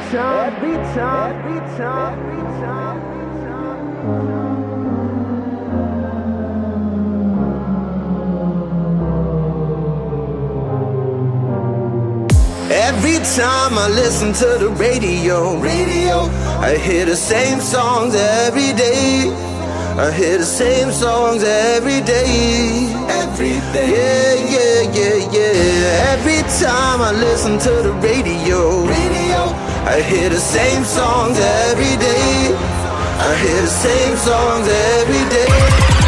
time, every time, every time, every time. Every time I listen to the radio, I hear the same songs every day. I hear the same songs every day. Yeah, yeah, yeah, yeah. Every time I listen to the radio, I hear the same songs every day. I hear the same songs every day.